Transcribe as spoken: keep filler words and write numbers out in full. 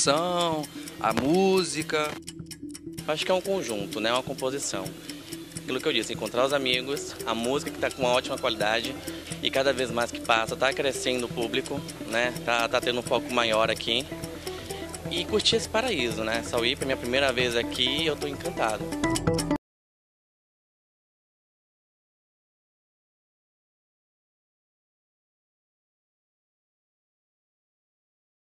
iluminação, a música. Acho que é um conjunto, né? Uma composição. Aquilo que eu disse, encontrar os amigos, a música que está com uma ótima qualidade e cada vez mais que passa, está crescendo o público, né? Tá, tá tendo um foco maior aqui. E curtir esse paraíso, né? Sauípe é minha primeira vez aqui e eu estou encantado.